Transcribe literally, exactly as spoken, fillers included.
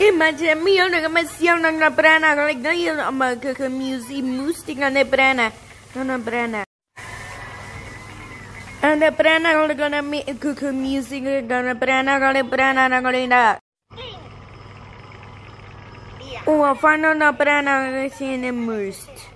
Imagine me on a mission on a brana, like the music, music on a brana, on a brana. And the brana gonna make cook music, gonna brana, gonna brana, gonna. Oh, I found on a brana, I see in a most.